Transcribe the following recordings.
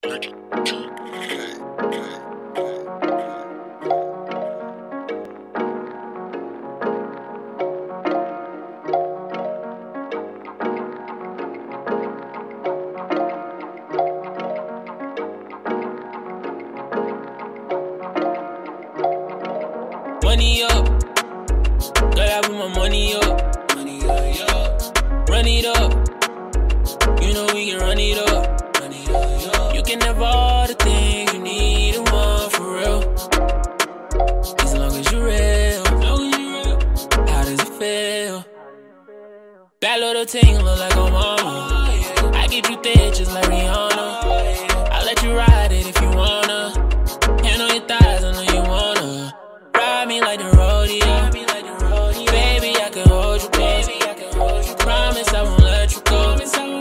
Money up, girl, I put my money up. Money up, yo. Run it up, you know we can run it up. Run it up, yo. You can have all the things you need and want for real, as long as you're real. How does it feel? That little Ting look like a mama. I get you thick just like Rihanna. I'll let you ride it if you wanna. Hand on your thighs, I know you wanna. Ride me like the rodeo. Baby, I can hold you close. Promise I won't let you go.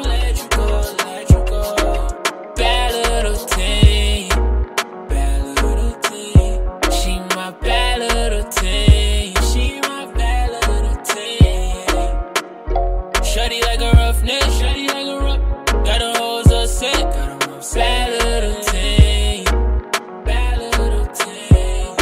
Bad little Ting. Bad little Ting. She my bad little Ting. She my bad little Ting. Shorty like a roughneck. Got her hoes upset. Bad little Ting. Bad little Ting.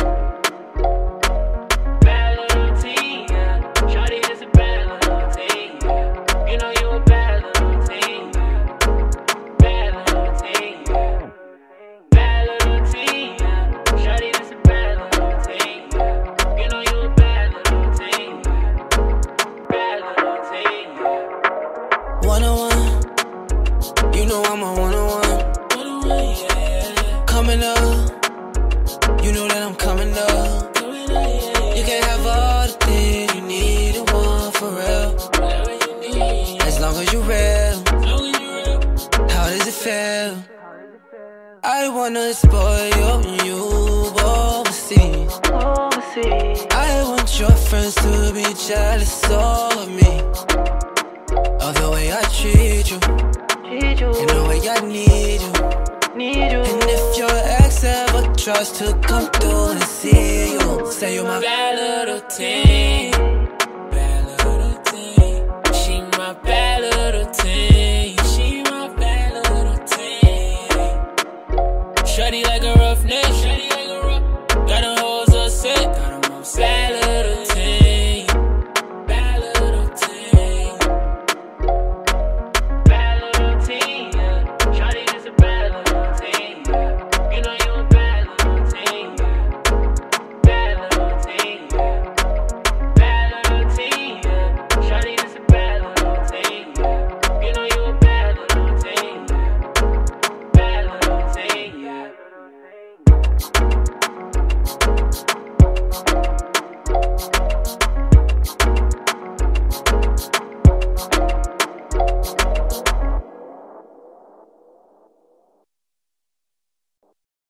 Bad little Ting, yeah. Shorty is a bad little Ting, yeah. You know you a bad little Ting, yeah. Bad little Ting, yeah. Bad little Ting, yeah. Shorty is a bad little Ting, yeah. You know you a bad little Ting, yeah. Bad little Ting, yeah. 101, you know I'm a 101. Coming up, you know that I'm coming up. You can have all the things you need and want for real, as long as you're real. How does it feel? I wanna spoil you when you overseas. I want your friends to be jealous of me, of the way I treat you, and the way I need you. And if your ex ever tries to come through and see you, say you're my bad little Ting. Bad little Ting. She my bad little Ting. She my bad little Ting. Shorty like a